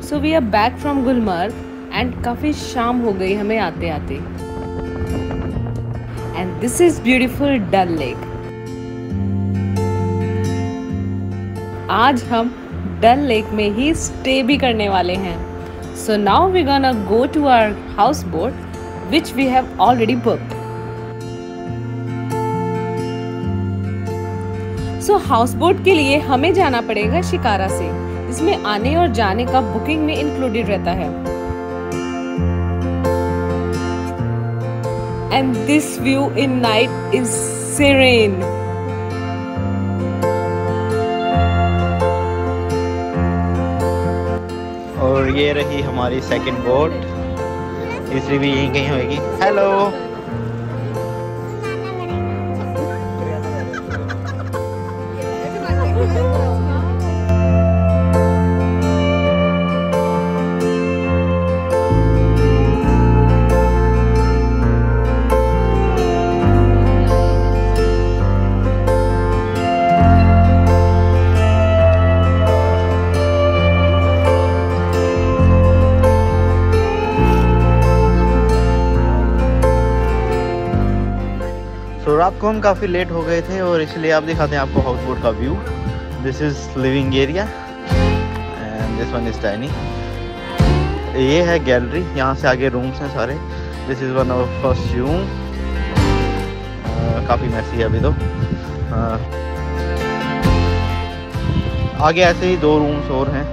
So we are back from Gulmarg and काफ़ी शाम हो गई हमें आते आते। And this is beautiful Dal lake. आज हम डल लेक में ही स्टे भी करने वाले हैं। So now we gonna go to our houseboat which we have already booked. So houseboat के लिए हमें जाना पड़ेगा शिकारा से, जिसमें आने और जाने का बुकिंग में इंक्लूडेड रहता है। And this view in night is serene। और ये रही हमारी सेकंड बोट, तीसरी भी यहीं कहीं होगी। हेलो, रात को हम काफ़ी लेट हो गए थे और इसलिए आप दिखाते हैं आपको हाउस बोट का view. This is living area and this one is dining. ये है गैलरी, यहाँ से आगे रूम्स हैं सारे। This is one of first room, काफ़ी मैसी है अभी तो। आगे ऐसे ही 2 रूम्स और हैं।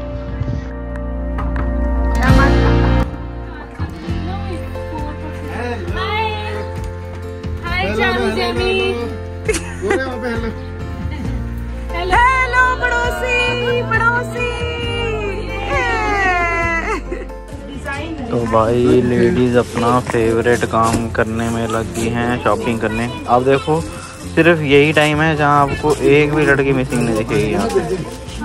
हेलो पड़ोसी पड़ोसी। तो भाई लेडीज़ अपना फेवरेट काम करने में लगी हैं, शॉपिंग करने। आप देखो सिर्फ यही टाइम है जहां आपको एक भी लड़की मिसिंग नहीं दिखेगी यहाँ पे।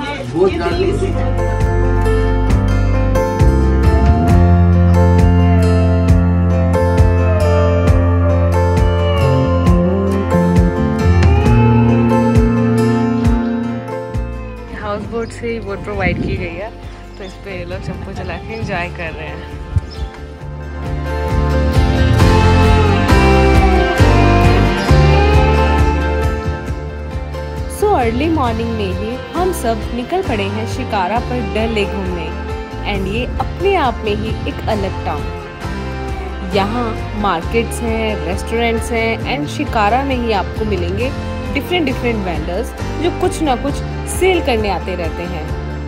हाउस बोट से ही बोट प्रोवाइड की गई है, तो इस पे लोग चप्पू चला के एंजॉय कर रहे हैं। सो अर्ली मॉर्निंग में ही हम सब निकल पड़े हैं शिकारा पर डल लेक घूमने। एंड ये अपने आप में ही एक अलग टाउन। यहाँ मार्केट्स हैं, रेस्टोरेंट्स हैं एंड शिकारा में ही आपको मिलेंगे डिफरेंट वेंडर्स जो कुछ ना कुछ सेल करने आते रहते हैं।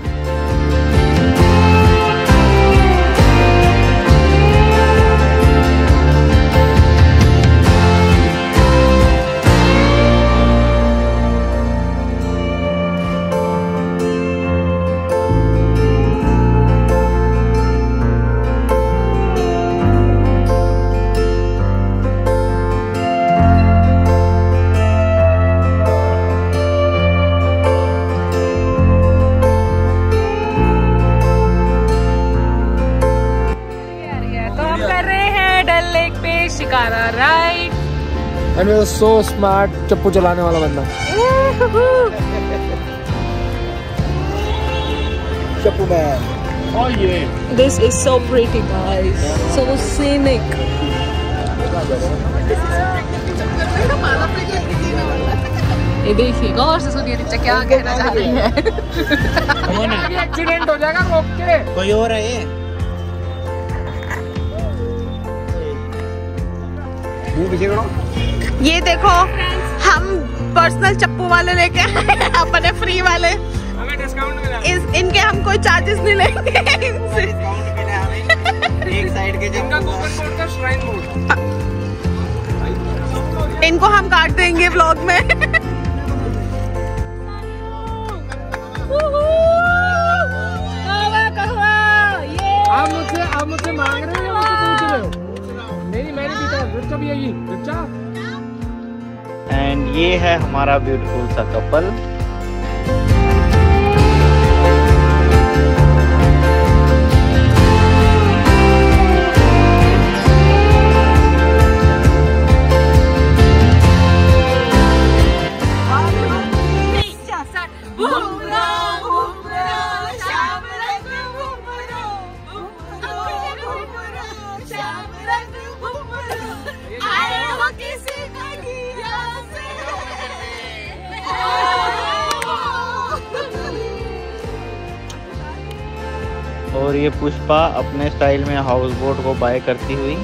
Shikara ride. And we were so smart, चप्पू चलाने वाला बंदा। चप्पू man. Oh yeah. This is so pretty guys, so scenic। ये देखिएगा और से सुनिए रिचा क्या कहना चाह रही है। एक्सीडेंट हो जाएगा, रोक के। कोई और है ये? ये देखो हम पर्सनल चप्पू वाले लेके अपने फ्री वाले, हमें डिस्काउंट मिला। इनके हम कोई चार्जेस नहीं लेंगे इनसे। एक साइड के इनका कूपन कोड का श्राइन मोड, इनको हम काट देंगे व्लॉग में। आप मुझसे मांग रहे हो या मुझसे पूछ रहे हो? नहीं मैंने पीता है, रिचा भी आएगी। रिचा। एंड ये है हमारा ब्यूटीफुल सा कपल। और ये पुष्पा अपने स्टाइल में हाउस बोट को बाय करती हुई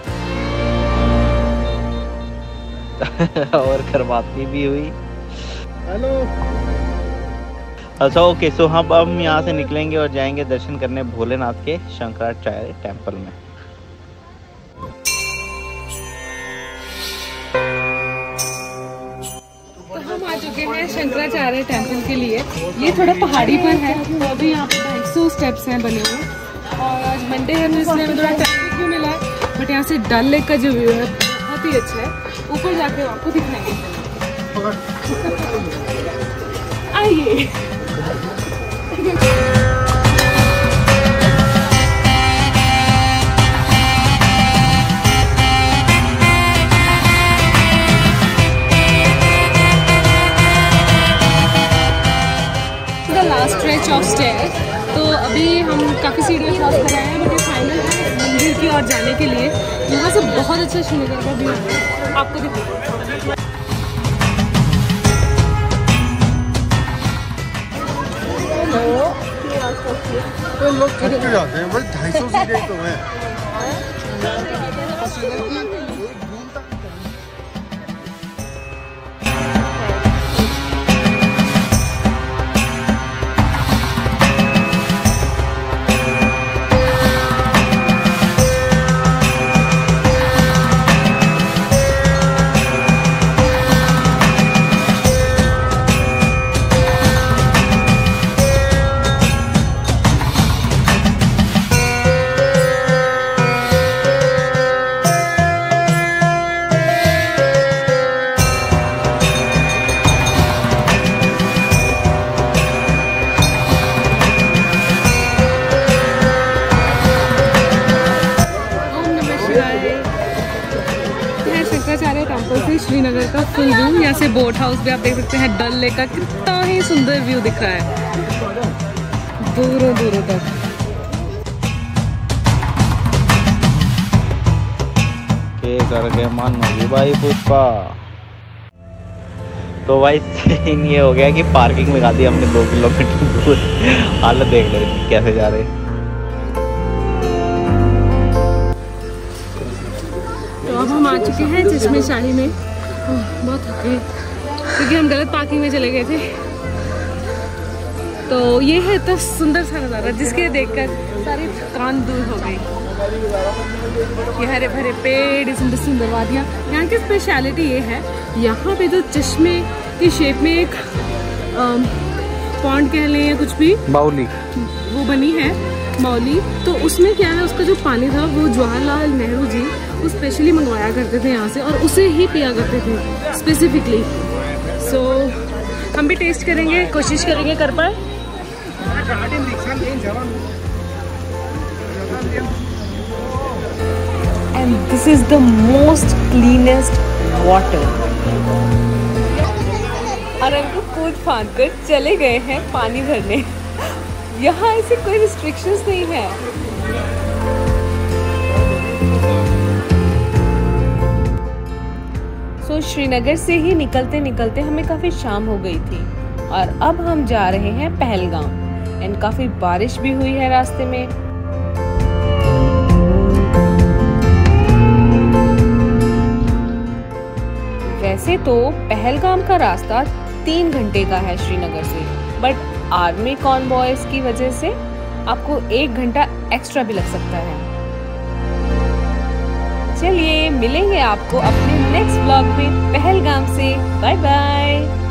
और करवाती भी हुई। हेलो। अच्छा ओके, सो हम यहाँ से निकलेंगे और जाएंगे दर्शन करने भोलेनाथ के शंकराचार्य टेम्पल में। तो हम आ चुके हैं शंकराचार्य टेम्पल के लिए। ये थोड़ा पहाड़ी पर है, तो अभी यहाँ पे 250 स्टेप्स हैं बने हुए, और आज मंडे है तो इसलिए हमें थोड़ा ट्रैफिक भी मिला है। बट यहाँ से डल लेक का जो व्यू है बहुत ही अच्छा है। ऊपर जाके आपको दिखाएंगे। आइए। Last stretch of stair. तो अभी हम काफ़ी सीढ़ियाँ क्रॉस कर रहे हैं, बट ये फाइनल है मंदिर की ओर जाने के लिए। यहाँ से बहुत अच्छा श्रीनगर का व्यू है, आपको दिखाऊंगा। तो लोग थक के जाते हैं, बस 250 सीटें तो हैं। शंकराचार्य टेम्पल से श्रीनगर का फुल व्यू। यहाँ से बोट हाउस भी आप देख सकते हैं। डल लेक का कितना ही सुंदर व्यू दिख रहा है दूरों दूरों तक। के करके मन होगी भाई पुष्पा। तो भाई सीन ये हो गया कि पार्किंग में गा दी हमने 2 किलोमीटर दूर। हालत देख लो कैसे जा रहे। तो अब हम आ चुके हैं चश्मे शाही में। बहुत थक गए क्योंकि हम गलत पार्किंग में चले गए थे। तो ये है इतना सुंदर सा नज़ारा जिसके देखकर सारी थकान दूर हो गई। ये हरे भरे पेड़, सुंदर सुंदर वादियाँ। यहाँ की स्पेशलिटी ये है, यहाँ पे जो चश्मे की शेप में एक पॉन्ड कह लें या कुछ भी, बाउली वो बनी है मौली। तो उसमें क्या है, उसका जो पानी था वो जवाहरलाल नेहरू जी वो स्पेशली मंगवाया करते थे यहाँ से, और उसे ही पिया करते थे स्पेसिफिकली। सो हम भी टेस्ट करेंगे, कोशिश करेंगे कर पाए। And this is the most cleanest water. और हमको कूद फांद कर चले गए हैं पानी भरने। यहाँ ऐसे कोई रिस्ट्रिक्शंस नहीं है। तो श्रीनगर से ही निकलते निकलते हमें काफ़ी शाम हो गई थी, और अब हम जा रहे हैं पहलगाम। एंड काफ़ी बारिश भी हुई है रास्ते में। वैसे तो पहलगाम का रास्ता 3 घंटे का है श्रीनगर से, बट आर्मी कॉन्वॉयज की वजह से आपको 1 घंटा एक्स्ट्रा भी लग सकता है। चलिए मिलेंगे आपको अपने नेक्स्ट व्लॉग में पहलगाम से। Bye bye.